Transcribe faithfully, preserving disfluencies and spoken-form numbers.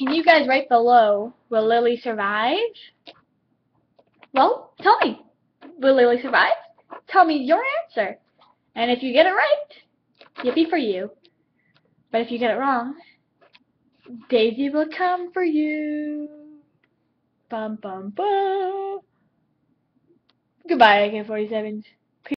can you guys write below, will Lily survive? Well, tell me, will Lily survive? Tell me your answer. And if you get it right, yippee for you. But if you get it wrong, Daisy will come for you. Bum bum bum. Goodbye, A K forty-sevens.